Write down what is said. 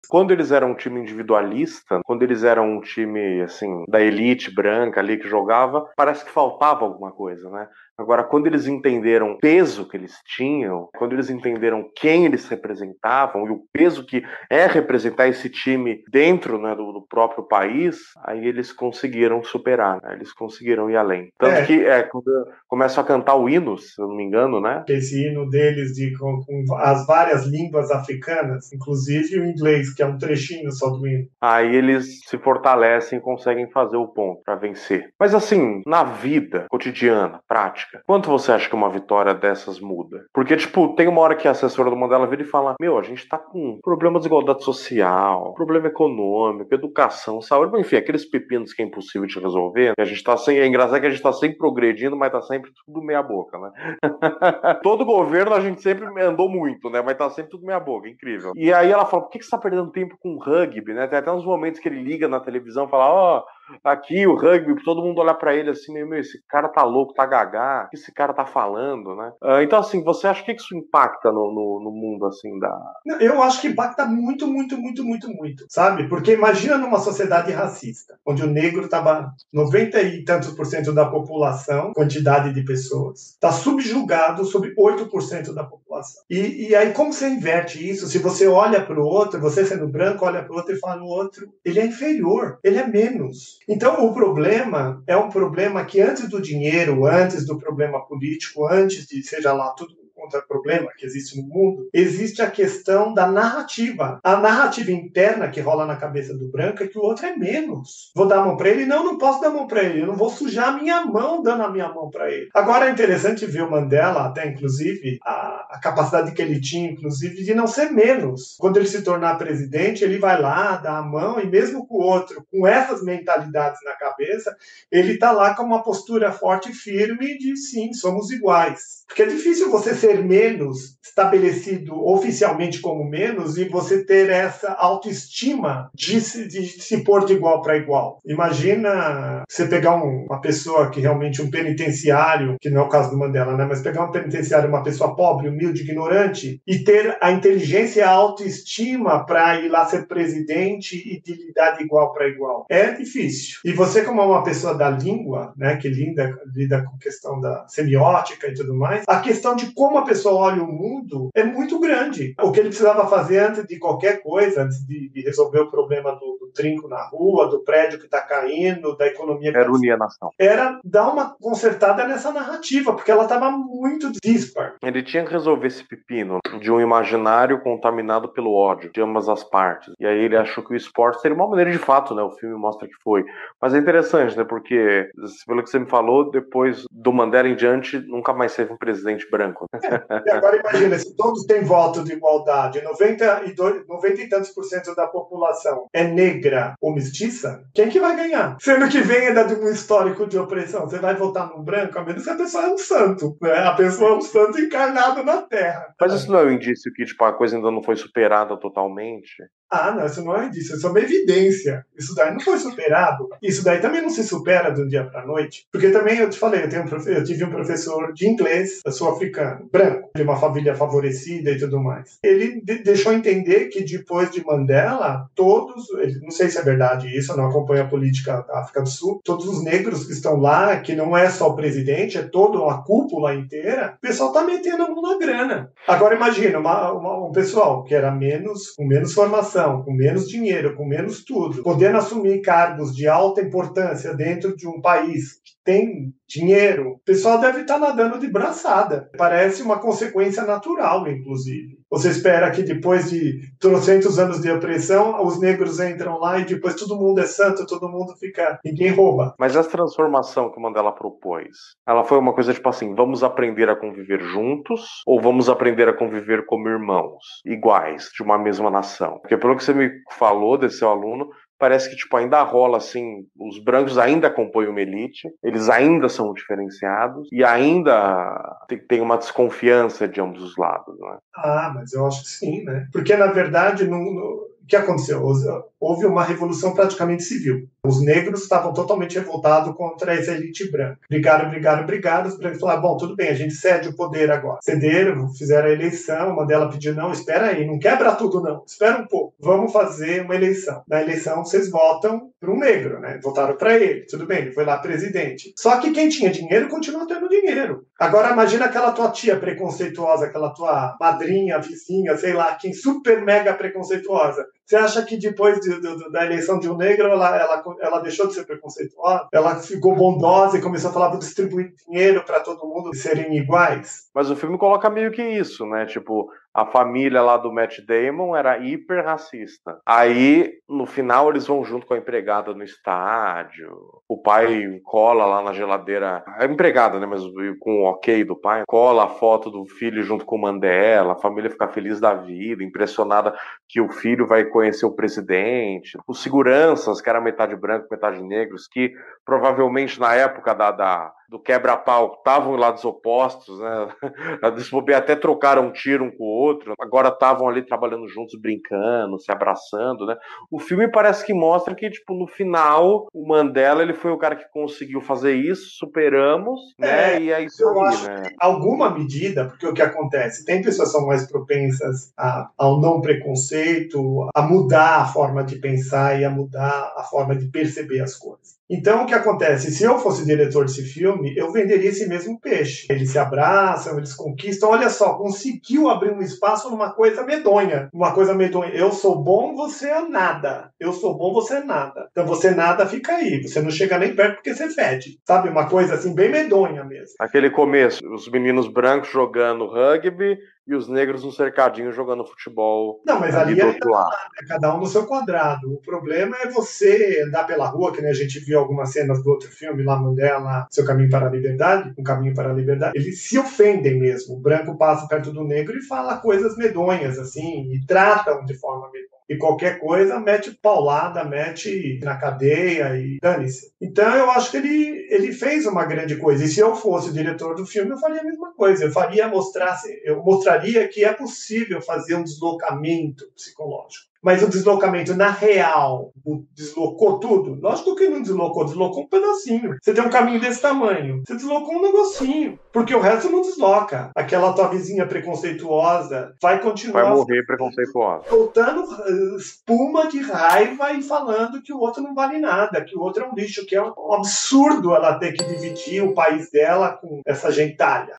Quando eles eram um time individualista, quando eles eram um time, assim, da elite branca ali que jogava, parece que faltava alguma coisa, né? Agora, quando eles entenderam o peso que eles tinham, quando eles entenderam quem eles representavam e o peso que é representar esse time dentro, né, do próprio país, aí eles conseguiram superar, né? Eles conseguiram ir além. Tanto que quando começam a cantar o hino, se eu não me engano, né? Esse hino deles com as várias línguas africanas, inclusive o inglês, que é um trechinho só do hino. Aí eles se fortalecem e conseguem fazer o ponto para vencer. Mas assim, na vida cotidiana, prática, quanto você acha que uma vitória dessas muda? Porque, tipo, tem uma hora que a assessora do Mandela vira e fala: Meu, a gente tá com problema de desigualdade social, problema econômico, educação, saúde, enfim, aqueles pepinos que é impossível de resolver. E a gente tá sem. É engraçado que a gente tá sempre progredindo, mas tá sempre tudo meia boca, né? Todo governo a gente sempre andou muito, né? Mas tá sempre tudo meia boca, incrível. E aí ela fala: por que você tá perdendo tempo com rugby, né? Tem até uns momentos que ele liga na televisão e fala: ó, aqui o rugby, todo mundo olhar pra ele assim, meu, esse cara tá louco, tá gagá, o que esse cara tá falando, né? Então, assim, você acha que isso impacta no mundo, assim, da... Eu acho que impacta muito, muito, muito, muito, muito, sabe? Porque imagina numa sociedade racista, onde o negro estava 90 e tantos por cento da população, quantidade de pessoas, está subjugado sobre 8% da população. E aí, como você inverte isso? Se você olha para o outro, você sendo branco, olha para o outro e fala no outro, ele é inferior, ele é menos. Então, o problema é um problema que antes do dinheiro, antes do problema político, antes de, seja lá, tudo contra problema que existe no mundo, existe a questão da narrativa. A narrativa interna que rola na cabeça do branco é que o outro é menos. Vou dar a mão para ele? Não, não posso dar a mão para ele. Eu não vou sujar a minha mão dando a minha mão para ele. Agora é interessante ver o Mandela, até inclusive, a capacidade que ele tinha, inclusive, de não ser menos. Quando ele se tornar presidente, ele vai lá, dá a mão, e mesmo com o outro, com essas mentalidades na cabeça, ele está lá com uma postura forte e firme de sim, somos iguais. Porque é difícil você ser menos, estabelecido oficialmente como menos, e você ter essa autoestima de se pôr de igual para igual. Imagina você pegar uma pessoa que realmente, um penitenciário, que não é o caso do Mandela, né? Mas pegar um penitenciário, uma pessoa pobre, humilde, ignorante, e ter a inteligência e a autoestima para ir lá ser presidente e de lidar de igual para igual. É difícil. E você, como é uma pessoa da língua, né, que lida com questão da semiótica e tudo mais, a questão de como a pessoa olha o mundo é muito grande. O que ele precisava fazer antes de qualquer coisa, antes de resolver o problema do trinco na rua, do prédio que está caindo, da economia que Era unir a nação. era dar uma consertada nessa narrativa, porque ela estava muito dispar. Ele tinha que resolver esse pepino de um imaginário contaminado pelo ódio de ambas as partes. E aí ele achou que o esporte seria uma maneira de fato, né? O filme mostra que foi. Mas é interessante, né? Porque, pelo que você me falou, depois do Mandela em diante, nunca mais teve um presidente branco. E agora imagina, se todos têm voto de igualdade, 90 e tantos por cento da população é negra ou mestiça, quem que vai ganhar? Sendo que vem ainda de um histórico de opressão. Você vai votar no branco, a menos que a pessoa é um santo, né? A pessoa é um santo encarnado na Terra. Mas isso não é um indício que tipo, a coisa ainda não foi superada totalmente? Ah, não, isso não é disso, isso é uma evidência. Isso daí não foi superado. Isso daí também não se supera de um dia para a noite. Porque também eu te falei, eu tive um professor de inglês sul-africano, branco, de uma família favorecida e tudo mais. Ele deixou entender que depois de Mandela, todos, não sei se é verdade isso, eu não acompanho a política da África do Sul, todos os negros que estão lá, que não é só o presidente, é toda uma cúpula inteira, o pessoal tá metendo a mão na grana. Agora imagina, um pessoal que era com menos formação, com menos dinheiro, com menos tudo, podendo assumir cargos de alta importância dentro de um país que tem dinheiro, o pessoal deve estar nadando de braçada. Parece uma consequência natural, inclusive. Você espera que depois de trocentos anos de opressão, os negros entram lá e depois todo mundo é santo, todo mundo fica... Ninguém rouba. Mas essa transformação que o Mandela propôs, ela foi uma coisa tipo assim, vamos aprender a conviver juntos ou vamos aprender a conviver como irmãos, iguais, de uma mesma nação? Porque pelo que você me falou desse seu aluno, parece que tipo, ainda rola assim, os brancos ainda compõem uma elite, eles ainda são diferenciados e ainda tem uma desconfiança de ambos os lados, né? Ah, mas eu acho que sim, né? Porque, na verdade, O que aconteceu? Houve uma revolução praticamente civil. Os negros estavam totalmente revoltados contra essa elite branca. Brigaram. Os brancos falaram, bom, tudo bem, a gente cede o poder agora. Cederam, fizeram a eleição, Mandela pediu, não, espera aí, não quebra tudo não, espera um pouco. Vamos fazer uma eleição. Na eleição, vocês votam para um negro, né? Votaram para ele, tudo bem, ele foi lá presidente. Só que quem tinha dinheiro continua tendo dinheiro. Agora imagina aquela tua tia preconceituosa, aquela tua madrinha, vizinha, sei lá, quem super mega preconceituosa. Você acha que depois da eleição de um negro ela deixou de ser preconceituosa? Ela ficou bondosa e começou a falar, vou distribuir dinheiro para todo mundo serem iguais? Mas o filme coloca meio que isso, né? Tipo, a família lá do Matt Damon era hiper racista. Aí, no final, eles vão junto com a empregada no estádio. O pai cola lá na geladeira. A empregada, né? Mas com o ok do pai. Cola a foto do filho junto com o Mandela. A família fica feliz da vida, impressionada que o filho vai conhecer o presidente. Os seguranças, que eram metade branco, metade negros, que provavelmente na época do quebra-pau estavam em lados opostos, né? Até trocaram um tiro um com o outro, agora estavam ali trabalhando juntos, brincando, se abraçando, né? O filme parece que mostra que, tipo, no final, o Mandela, ele foi o cara que conseguiu fazer isso, superamos, né? E é isso eu aí, acho né? Que alguma medida, porque o que acontece? Tem pessoas que são mais propensas ao não preconceito, a mudar a forma de pensar e a mudar a forma de perceber as coisas. Então, o que acontece? Se eu fosse diretor desse filme, eu venderia esse mesmo peixe. Eles se abraçam, eles conquistam. Olha só, conseguiu abrir um espaço numa coisa medonha. Uma coisa medonha. Eu sou bom, você é nada. Eu sou bom, você é nada. Então, você nada, fica aí. Você não chega nem perto porque você fede. Sabe? Uma coisa assim, bem medonha mesmo. Aquele começo, os meninos brancos jogando rugby e os negros no cercadinho jogando futebol. Não, mas ali é cada um no seu quadrado. O problema é você andar pela rua, que né, a gente viu algumas cenas do outro filme, lá Mandela, Seu Caminho para a Liberdade, Um Caminho para a Liberdade. Eles se ofendem mesmo. O branco passa perto do negro e fala coisas medonhas, assim, e tratam de forma medonha. E qualquer coisa, mete paulada, mete na cadeia e dane-se. Então, eu acho que ele fez uma grande coisa. E se eu fosse o diretor do filme, eu faria a mesma coisa. Eu mostraria que é possível fazer um deslocamento psicológico. Mas o deslocamento na real, deslocou tudo? Lógico que não deslocou um pedacinho. Você tem um caminho desse tamanho, você deslocou um negocinho, porque o resto não desloca. Aquela tua vizinha preconceituosa vai continuar... Vai morrer preconceituosa. Soltando espuma de raiva e falando que o outro não vale nada, que o outro é um lixo, que é um absurdo ela ter que dividir o país dela com essa gentalha.